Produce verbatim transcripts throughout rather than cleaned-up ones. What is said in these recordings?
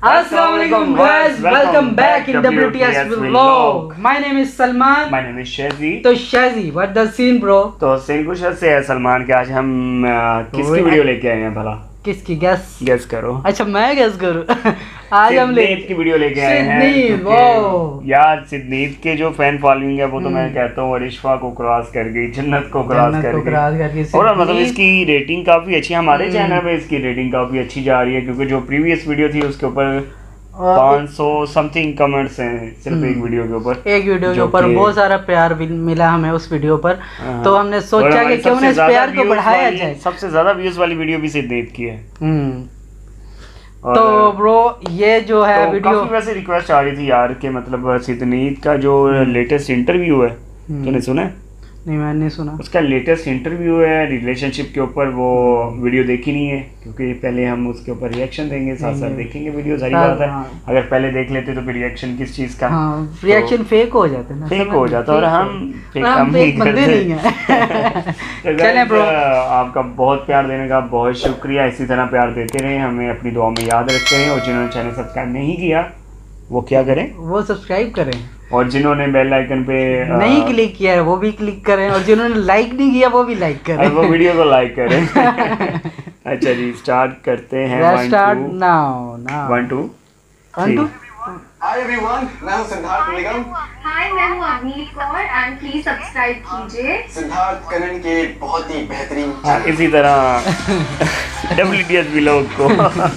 Assalamualaikum guys, welcome back in W T S vlog. My name is Salman. My name is Shazi. तो Shazi, what the scene bro? तो scene कुछ ऐसे है सलमान के, आज हम आ, किसकी वीडियो लेके आए हैं भला? किसकी? गैस गैस करो। अच्छा मैं गैस करूँ। आज हम ले सिद्धनीत की वीडियो लेके आए हैं। सिद्धनीत, वो यार सिद्धनीत के जो फैन फॉलोइंग है वो तो मैं कहता हूँ अरिशफा को क्रॉस कर गई, जन्नत को क्रॉस कर गई। और मतलब इसकी रेटिंग काफी अच्छी है, हमारे चैनल पे इसकी रेटिंग काफी अच्छी जा रही है, क्योंकि जो प्रीवियस वीडियो थी उसके ऊपर पाँच सौ समथिंग कमेंट्स हैं सिर्फ एक वीडियो के ऊपर। एक वीडियो के ऊपर बहुत सारा प्यार भी मिला हमें उस वीडियो पर, तो हमने सोचा कि क्यों ना इस प्यार को बढ़ाया जाए। सबसे ज्यादा व्यूज वाली वीडियो भी सिद्धनीत की है। तो ब्रो ये जो है तो वीडियो काफी वैसे रिक्वेस्ट आ रही थी यार कि मतलब सिद्धनीत का जो लेटेस्ट इंटरव्यू है, तूने सुना है? नहीं मैंने नहीं सुना। उसका लेटेस्ट इंटरव्यू है रिलेशनशिप के ऊपर, वो वीडियो देखी नहीं है क्योंकि पहले हम उसके ऊपर रिएक्शन देंगे, साथ साथ देखेंगे वीडियो। सारी बात है, अगर पहले देख लेते तो फिर रिएक्शन किस चीज का? हाँ, रिएक्शन फेक हो जाते हैं, फेक हो जाता है और हम फेक हम फेक बंदे नहीं हैं। चलें ब्रो, आपका बहुत प्यार देने का बहुत शुक्रिया, इसी तरह प्यार देते रहें, हमें अपनी दुआ में याद रखते हैं। और जिन्होंने चैनल सब्सक्राइब नहीं किया वो क्या करें? वो सब्सक्राइब करें, और जिन्होंने बेल आइकन पे नहीं क्लिक किया है वो भी क्लिक करें, और जिन्होंने लाइक नहीं किया वो भी लाइक करें, वो वीडियो को लाइक करें। अच्छा जी, स्टार्ट करते हैं। Start now now one two one two hi everyone, मैं हूं सिद्धार्थ निगम। हाय, मैं हूं Avneet Kaur and please subscribe कीजिए सिद्धार्थ कनन के बहुत ही बेहतरीन चैनल। इसी तरह डब्ल्यू टी एस व्लॉग को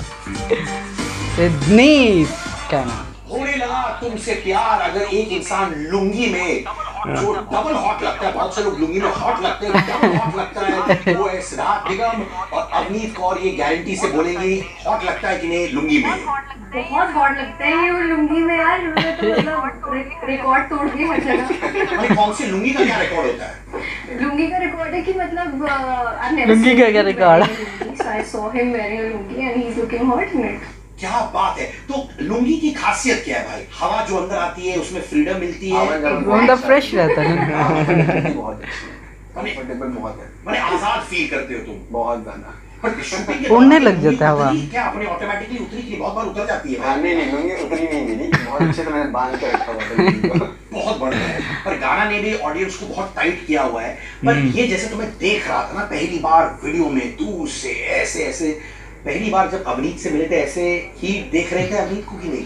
सिद्धनीत क्या नाम? होने लगा तुमसे प्यार। अगर एक इंसान लुंगी में जो डबल हॉट लगता है, बहुत से लोग लुंगी में हॉट लगते हैं, डबल हॉट लगता है, वो है सिद्धार्थ निगम। और अवनीत कौर ये गारंटी से बोलेंगे हॉट लगता है कि नहीं लुंगी में? बहुत हॉट लगता है ये लुंगी में यार, तो मतलब रिकॉर्ड तोड़ दिए हर जगह। अरे कौन सी लुंगी का क्या रिकॉर्ड होता है? लुंगी का रिकॉर्ड है कि मतलब लुंगी का क्या record? I saw him wearing a lungi and he is looking hot in it. क्या बात है। तो लुंगी की खासियत क्या है भाई? हवा जो अंदर आती है उसमें फ्रीडम मिलती है, अंदर फ्रेश रहता है, बहुत कंफर्टेबल बहुत है, माने आजाद फील करते हो तुम बहुत ज्यादा। पर शूटिंग के उड़ने लग जाता है हवा। क्या अपने ऑटोमेटिकली उतरी कि बहुत बार उतर जाती है? नहीं नहीं लुंगी उतरी नहीं मेरी, बहुत अच्छे से मैंने बांध के रखा हुआ था। बहुत बढ़िया है। पर गाना ने भी ऑडियंस को बहुत टाइट किया हुआ है। पर ये जैसे तुम्हें देख रहा था ना पहली बार वीडियो में, दूर से ऐसे ऐसे, पहली बार जब अवनीत से मिले थे ऐसे ही देख रहे थे अवनीत को कि नहीं?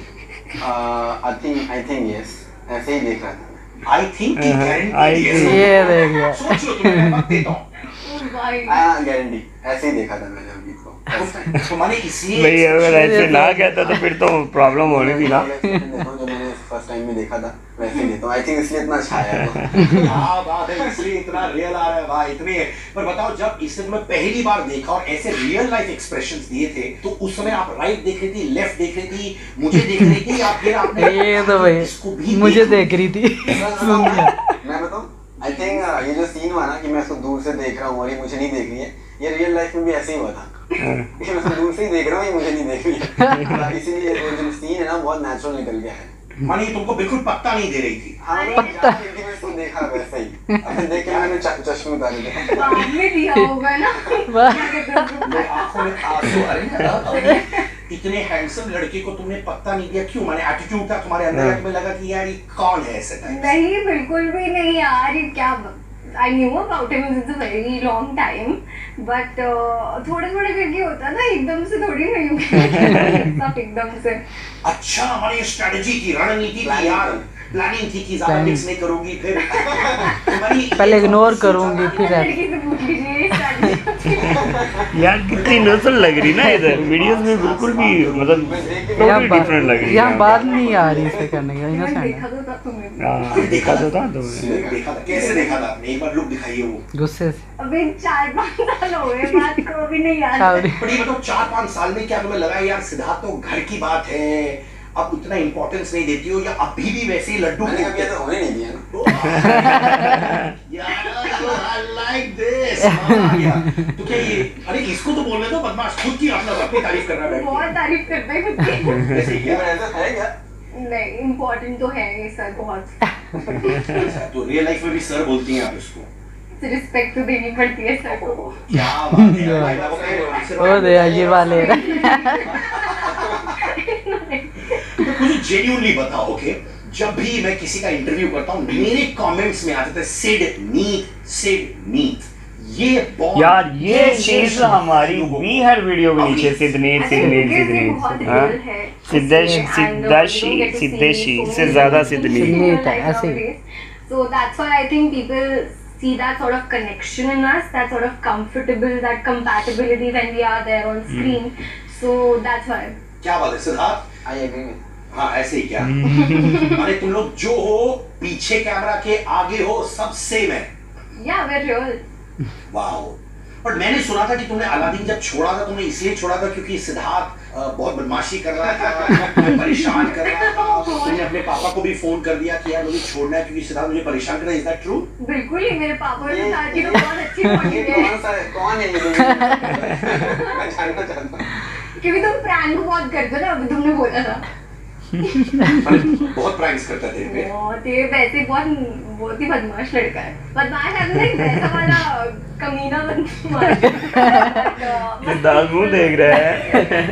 I think I think yes, ऐसे ही देख रहा था। आई थिंक की गारंटी ये देख लिया। सोच लो, तुम्हें वक्त देता हूं। हां गारंटी, ऐसे ही देखा था मैंने अवनीत को। तो माने इसलिए भाई अगर ऐसे ना कहता तो फिर तो प्रॉब्लम होनी थी ना। देखो जो मैंने फर्स्ट टाइम में देखा था वैसे ही देता हूं। आई थिंक इसलिए इतना अच्छा आया है। क्या बात है, इसलिए इतना रियल आ रहा है भाई, इतने। पर बताओ जब इसे तुम्हें पहली बार देखा और ऐसे रियल लाइफ एक्सप्रेशंस दिए थे, तो उस समय आप राइट देख रही थी, लेफ्ट देख रही थी, मुझे देख रही थी, या फिर आपने ये तो भाई इसको भी मुझे देख रही थी? मैं बताऊं, आई थिंक ये जो सीन हुआ ना कि मैं उसको दूर से देख रहा हूँ और ये मुझे नहीं देख रही है, ये रियल लाइफ में भी ऐसे ही हुआ था। मैं उसको दूर से ही देख रहा हूँ, ये मुझे नहीं देख रही है। इसीलिए वो जो सीन है ना बहुत नेचुरल निकल गया है। मानी तुमको बिल्कुल पत्ता नहीं दे रही थी। हाँ, पत्ता मैं इसको देखा वैसे ही, अब देख के मैंने चश्मे उतारे थे। आपने दिया होगा ना मेरे आंखों में आंसू आ रहे हैं। इतने हैंडसम लड़के को तुमने पत्ता नहीं दिया, क्यों? माने एटीट्यूड था तुम्हारे अंदर, तुम्हें लगा कि यार ये कौन है ऐसे टाइप? नहीं बिल्कुल भी नहीं यार, ये क्या, I knew about him since a very long time, but थोड़ा थोड़ा करके होता ना, एकदम से थोड़ी नहीं सब एकदम से। अच्छा, हमारी स्ट्रेटजी की रणनीति थी यार, प्लानिंग थी कि ज्यादा मिक्स नहीं करूंगी, फिर पहले इग्नोर करूंगी फिर लड़की से पूछ लीजिए यार कितनी नस्ल लग रही ना इधर वीडियोस में, बिल्कुल भी मतलब टोटली डिफरेंट लग रही है। यहाँ बात नहीं आ रही इसे करने का, इनसेंट देखा तो था तुम्हें, हां देखा तो था तुमने, देखा था। कैसे देखा था आपने? एक बार लुक दिखाइए वो। गुस्से से। अभी चार पाँच साल हो गए, बात को अभी नहीं याद है। पर ये बताओ चार पाँच साल में क्या तुम्हें लगा यार सिद्धार्थ तो घर की बात है, अब उतना इंपॉर्टेंस नहीं देती हो, या अभी भी वैसे ही लड्डू मैंने कभी ऐसा होने नहीं दिया ना। यार लाइक दिस तो क्या ये, अरे इसको तो बोलने दो बदमाश, खुद की अपना अपनी तारीफ कर रहा है, बहुत तारीफ करता है खुद की। ऐसे ही ये मैंने ऐसा है क्या? नहीं, इम्पोर्टेंट तो है ये सर बहुत। तो रियल लाइफ में भी सर बोलती हैं आप इसको? रिस्पेक्ट तो देनी पड़ती है सर को। क्या बात है। ओ दे ये वाले जेन्युइनली बताओ, ओके, जब भी मैं किसी का इंटरव्यू करता हूँ मेरे कमेंट्स में आते थे सिड नीत सिड नीत। ये यार ये चीज हमारी भी हर वीडियो के नीचे सिद्धनीत सिद्धनीत सिद्धनीत सिद्धेश सिद्धेशी सिद्धेशी से ज्यादा सिद्धनीत है ऐसे। So that's why I think people see that sort of connection in us, that sort of comfortable, that compatibility when we are there on screen. Hmm. So that's why. क्या बात है सिद्धार्थ? I agree with. हाँ ऐसे ही क्या? अरे तुम लोग जो हो पीछे कैमरा के आगे हो सब सेम है। Yeah, we're real. वाओ। पर मैंने सुना था कि तुमने अलादीन जब छोड़ा था तुमने इसलिए छोड़ा था क्योंकि सिद्धार्थ बहुत बदमाशी कर रहा था, परेशान कर रहा था। तुमने अपने पापा को भी फोन कर दिया कि यार मुझे छोड़ना है क्योंकि सिद्धार्थ मुझे परेशान कर रहा है। Is that true? बिल्कुल ही, मेरे पापा ने कहा कि तो बहुत अच्छी बॉडी है। कौन सा कौन है ये? मैं जानना चाहता हूं क्योंकि तुम प्रैंक बहुत करते हो ना, अभी तुमने बोला था। बहुत प्रैंक्स करता है तेरे पे। बहुत, ये वैसे बहुत बहुत ही बदमाश लड़का है। बदमाश है नहीं, वैसा वाला कमीना बदमाश। सिद्धार्थ मुंह देख रहा है।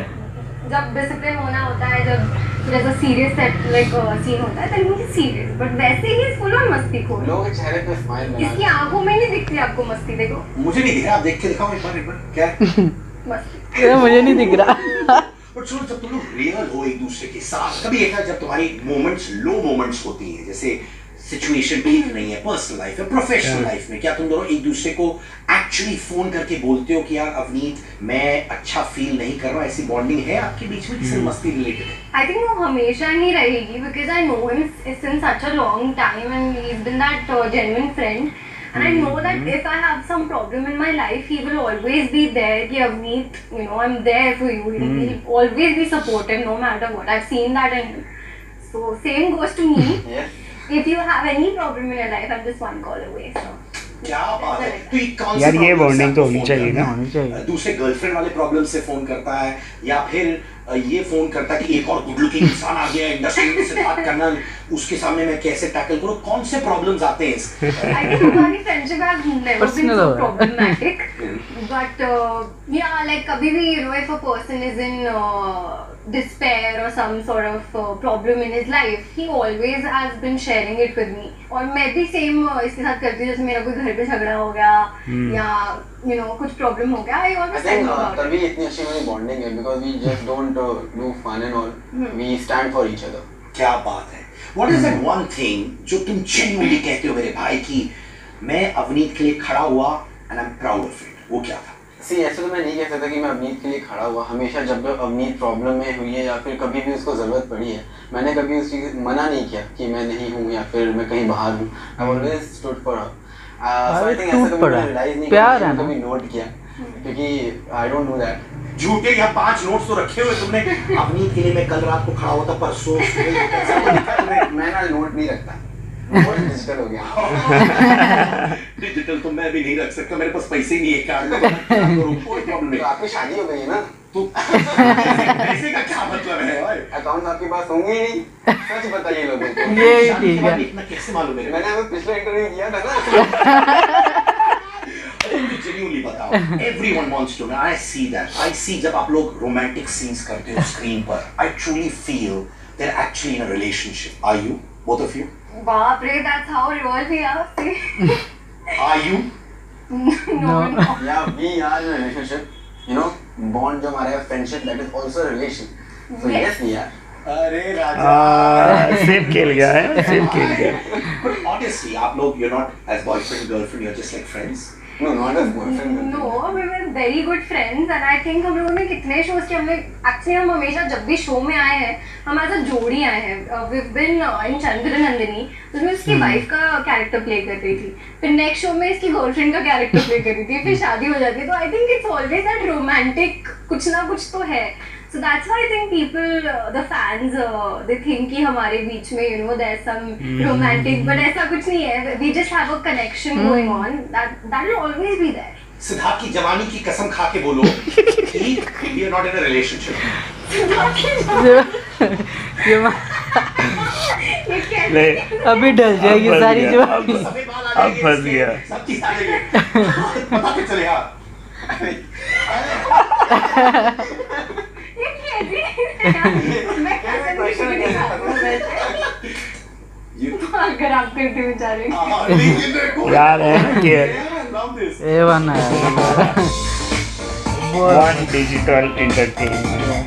जब डिसिप्लिन होना होता है, जब जैसा सीरियस सेट लाइक सीन होता है तब मुझे सीरियस, बट वैसे ही फुल ऑन मस्ती खोर। लोगों के चेहरे पे स्माइल बना। इसकी आंखों में नहीं दिखती आपको मस्ती? देखो मुझे नहीं दिख रहा, आप देख के दिखाओ एक बार एक बार। क्या है? मस्ती मुझे नहीं दिख रहा। बट सुनो, जब तुम लोग रियल हो एक दूसरे के साथ, कभी एक जब तुम्हारी मोमेंट्स लो मोमेंट्स होती हैं, जैसे सिचुएशन ठीक नहीं है पर्सनल लाइफ में, प्रोफेशनल लाइफ में, क्या तुम दोनों एक दूसरे को एक्चुअली फोन करके बोलते हो कि यार अवनीत मैं अच्छा फील नहीं कर रहा? ऐसी बॉन्डिंग है आपके बीच में कि सिर्फ मस्ती रिलेटेड है? आई थिंक वो हमेशा ही रहेगी, because I know him since such a long time and he is been that genuine friend. And I know that if I have some problem in my life, he will always be there. Ki Avneet, you know, I'm there for you. Mm. He'll always be supportive, no matter what. I've seen that in him. So same goes to me. Yes. If you have any problem in your life, I'm just one call away. So. क्या बात है। तो ये कौन यार ये bonding तो होनी चाहिए ना, होनी चाहिए। दूसरे गर्लफ्रेंड वाले प्रॉब्लम से फोन करता है या फिर ये फोन करता है कि एक और गुड लुकिंग इंसान आ गया इंडस्ट्री में, से बात करना, उसके सामने मैं कैसे टैकल करूं? कौन से प्रॉब्लम्स आते हैं इसके? I think हमारी friendship has never been so problematic. But uh, yeah, like कभी भी you know if a person is in uh, despair or some sort of uh, problem in his life, he always has been sharing it with me. और मैं भी same uh, इसके साथ करती हूँ, जैसे मेरा कोई घर पे झगड़ा हो गया hmm. या you know कुछ प्रॉब्लम हो गया, I always tell him about it. तभी इतनी अच्छी हमारी बॉन्डिंग है because we just don't uh, do fun and all. Hmm. We stand for each other. क्या बात है। What is that one thing जो तुम genuinely कहते हो मेरे भाई कि मैं अवनीत के लिए खड़ा हुआ and I'm proud of it? वो क्या था? सी ऐसे तो मैं नहीं कह सकता कि मैं अवनीत के लिए खड़ा हुआ। हमेशा जब अवनीत प्रॉब्लम में हुई है या फिर कभी भी उसको ज़रूरत पड़ी है, मैंने कभी उस चीज़ मना नहीं किया कि मैं नहीं हूँ या फिर मैं कहीं बाहर हूँ। I always stood for her. So I think ऐसा कभी मैंने रियलाइज नहीं किया, कभी नोट किया, क्योंकि आई डोंट डू दैट। झूठे यहाँ पांच नोट्स तो रखे हुए तुमने। अवनीत के लिए मैं कल रात को खड़ा हुआ था, परसों मैं ना नोट नहीं रखता, बहुत डिजिटल हो गया। डिजिटल तो मैं भी नहीं रख सकता, मेरे पास पैसे ही नहीं है कार्ड में। कोई प्रॉब्लम नहीं। तो आपकी शादी हो गई है ना, तो पैसे का क्या मतलब है? अकाउंट आपके पास होंगे ही नहीं, सच बताइए लोगों को। ये ठीक है। इतना कैसे मालूम है? मैंने अभी पिछला इंटरव्यू किया था ना। Genuinely बताओ, everyone wants to know. I see that. I see जब आप लोग romantic scenes करते हो स्क्रीन पर, I truly feel they're actually in a relationship. Are you, both of you? बाप रे, that's how real we are. Are you? No, no. Yeah, we are in a relationship. You know, bond जो हमारा है, friendship, that is also a relation. So yes, we are. अरे राजा, same खेल गया है, same खेल गया। But honestly, आप लोग you're not as boyfriend girlfriend, you're just like friends. No, not as boyfriend. No, we were very good friends and I think हम लोगों ने कितने shows किए हमने, actually हम हमेशा जब भी show में आए हैं हमारे साथ जोड़ी आए हैं। uh, we've been uh, in चंद्र नंदिनी, उसमें उसकी वाइफ का कैरेक्टर प्ले कर रही थी, फिर नेक्स्ट शो में इसकी गर्लफ्रेंड का कैरेक्टर प्ले कर रही थी, फिर शादी हो जाती है। तो I think it's always that romantic कुछ ना कुछ तो है। So that's why I think people, uh, the fans, uh, they think कि हमारे बीच में you know there's some mm. romantic, but ऐसा कुछ नहीं है। We just have a connection mm. going on. That that will always be there. Siddharth की जवानी की कसम खा के बोलो कि we are not in a relationship. ले अभी ढल जाएगी सारी जवानी। अब फंस गया। सब चीज़ आ जाएगी। पता भी चलेगा। ये कैसी मैं क्वेश्चन नहीं था अगर आप करते बेचारे यार है कि ए वन है वन डिजिटल एंटरटेनमेंट।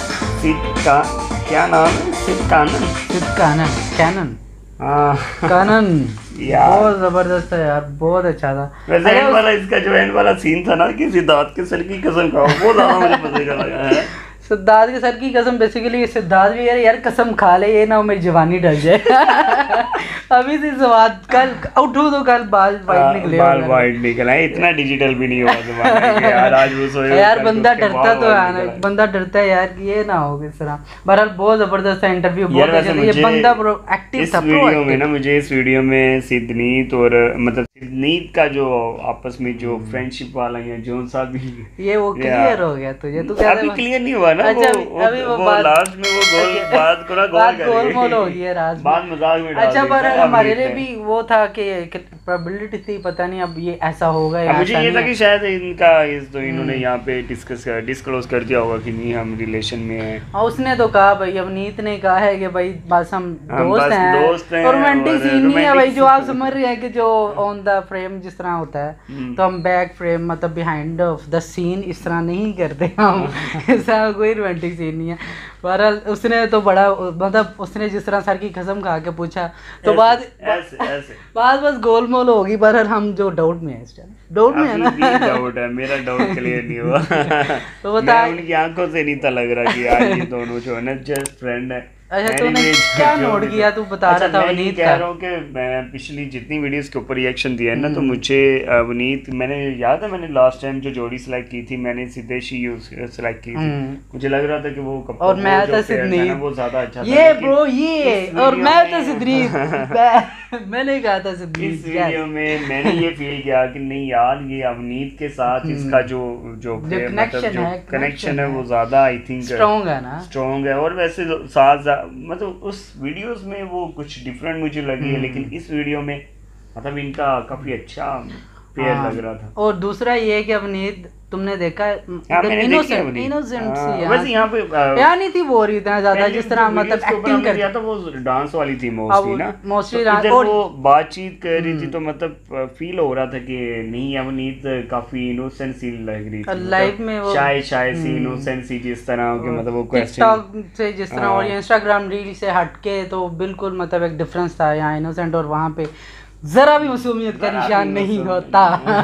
सिद का क्या नाम है? सिद कानन। सिद कानन कैनन हाँ कानन यार बहुत जबरदस्त है यार, बहुत अच्छा था। वैसे एंड वाला इसका जो एंड वाला सीन था ना कि सिद्धार्थ के सर की कसम खाओ, वो ज्यादा मुझे मजे का लगा है। सिद्धार्थ के सर की कसम, बेसिकली सिद्धार्थ भी यार यार कसम खा ले, ये ना मेरी जवानी डर जाए। अभी से स्वाद कल उठो तो कल बाल वाइट निकले, बाल वाइट निकला है, इतना डिजिटल भी नहीं हुआ जमाना कि यार आज वो सोए यार बंदा डरता तो है ना, बंदा डरता है यार कि ये ना हो इस तरह। बहरहाल बहुत जबरदस्त है इंटरव्यू, बहुत अच्छा था। ये बंदा प्रो एक्टिव था। इस वीडियो में ना मुझे इस वीडियो में सिद्धनीत और मतलब सिद्धनीत का जो आपस में जो फ्रेंडशिप वाला है जो सा भी ये वो क्लियर हो गया तुझे, तू क्या अभी क्लियर नहीं हुआ ना। अच्छा, वो, अभी वो, वो बात लास्ट में वो गोल बात को ना बात गोल गोल मोल हो गई है राज, बात मजाक में डाल अच्छा दी। पर हमारे लिए भी वो था कि प्रोबेबिलिटी थी, पता नहीं अब ये ऐसा होगा या मुझे ये था कि शायद इनका इस तो इन्होंने यहाँ पे डिस्कस डिस्क्लोज कर दिया होगा कि नहीं हम रिलेशन में हैं। और उसने तो कहा भाई, अवनीत ने कहा है कि भाई बस हम दोस्त हैं, दोस्त हैं और रोमांटिक और सीन नहीं है भाई, जो आप romantic समझ रहे हैं कि जो ऑन द फ्रेम जिस तरह होता है, तो हम बैक फ्रेम मतलब बिहाइंड ऑफ द सीन इस तरह नहीं करते हम। ऐसा कोई रोमांटिक सीन नहीं है। बहरहाल उसने तो बड़ा मतलब उसने जिस तरह सर की कसम खा के पूछा तो बात ऐसे ऐसे बात बस गोलमोल होगी। बहरहाल हम जो डाउट में है इस टाइम, डाउट में है ना, डाउट है, मेरा डाउट क्लियर नहीं हुआ। तो बता, उनकी आंखों से नहीं था लग रहा कि यार ये दोनों जो है ना जस्ट फ्रेंड है। अच्छा तूने क्या नोट किया, तू बता रहा था वनीत कह रहा हूँ कि मैं पिछली जितनी वीडियोस के ऊपर रिएक्शन दिया है ना, तो मुझे वनीत मैंने याद है मैंने लास्ट टाइम जो जोड़ी सिलेक्ट की थी मैंने सिद्धेशी यूज सिलेक्ट की थी, मुझे लग रहा था कि वो कप और मैं था सिद्धनीत, वो ज्यादा अच्छा ये ब्रो ये और मैं था सिद्धनीत। मैंने कहा था सिद्धनीत। इस वीडियो में मैंने ये फील किया कि नहीं यार ये अवनीत के साथ इसका जो जो कनेक्शन है कनेक्शन है वो ज्यादा आई थिंक स्ट्रॉन्ग है ना, स्ट्रॉन्ग है। और वैसे साथ मतलब उस वीडियोस में वो कुछ डिफरेंट मुझे लगी है, लेकिन इस वीडियो में मतलब इनका काफी अच्छा पेयर लग रहा था। और दूसरा ये है कि अवनीत तुमने देखा इनोसेंट इनोसेंट सी वैसे यहाँ पे यार नहीं थी वो रही था ज्यादा जिस तरह मतलब एक्टिंग कर तो वो डांस वाली थी मोस्टली ना, मोस्टली और वो बातचीत कर रही थी तो मतलब फील हो रहा था कि नहीं अवनीत काफी इनोसेंट सी लग रही थी लाइफ में, वो शाय शाय सी इनोसेंट सी जिस तरह के मतलब वो टिकटॉक से जिस तरह और इंस्टाग्राम रील से हटके तो बिल्कुल मतलब एक डिफरेंस था यहाँ इनोसेंट और वहाँ पे जरा भी मासूमियत का निशान नहीं होता।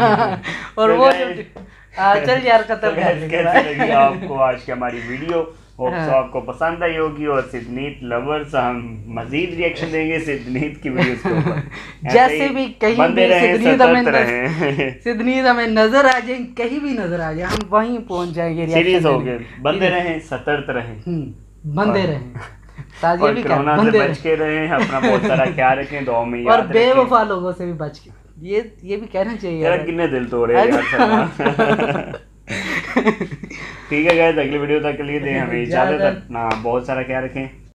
और वो चल यार खत्म कैसे लगी आपको आज की हमारी वीडियो? होप सो आपको पसंद आई होगी और सिद्धनीत लवर्स हम मजीद रिएक्शन देंगे सिद्धनीत की वीडियोस के ऊपर। जैसे भी कहीं भी सिद्धनीत हमें सिद्धनीत हमें नजर आ जाए, कहीं भी नजर आ जाए हम वहीं पहुंच जाएंगे। सीरियस हो गए, बंदे रहें, सतर्क रहें, बंदे रहें, और कोरोना से बच के रहें, अपना बहुत सारा ख्याल रखें, दुआ में याद और बेवफा लोगों से भी बच के, ये ये भी कहना चाहिए यार। कितने दिल तोड़े यार। ठीक है गाइस, अगली वीडियो तक के लिए दें हमें इजाजत, अपना बहुत सारा ख्याल रखें।